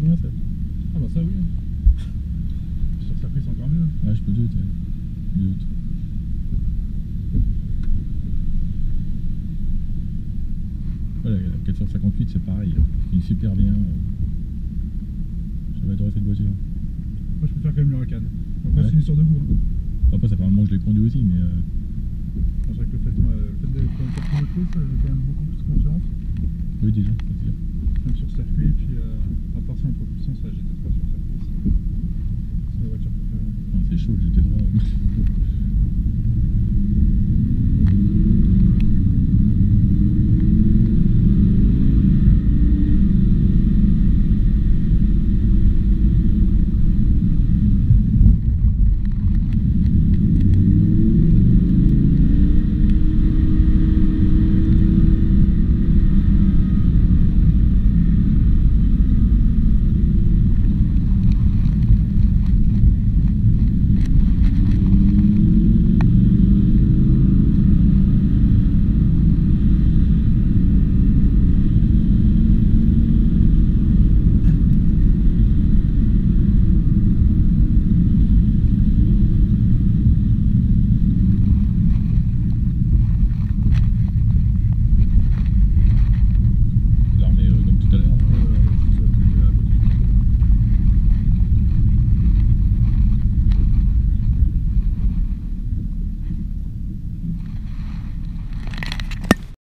loin ça. Ah bah ça oui. Sur circuit c'est encore mieux. Ouais, je peux douter. Doute. Voilà, la 458 c'est pareil, il est super bien. J'avais adoré cette voiture. Moi je préfère quand même le Huracan. Après Ouais. c'est une histoire de goût. Hein. Après ça fait un moment que je l'ai conduit aussi, mais C'est vrai que le fait d'être en 4 motrices, j'ai quand même beaucoup plus confiance. oui déjà, c'est sûr. Même sur circuit, puis à part si en propulsion, ça GT3 sur circuit, c'est ma voiture préférée. Ouais, c'est chaud le GT3.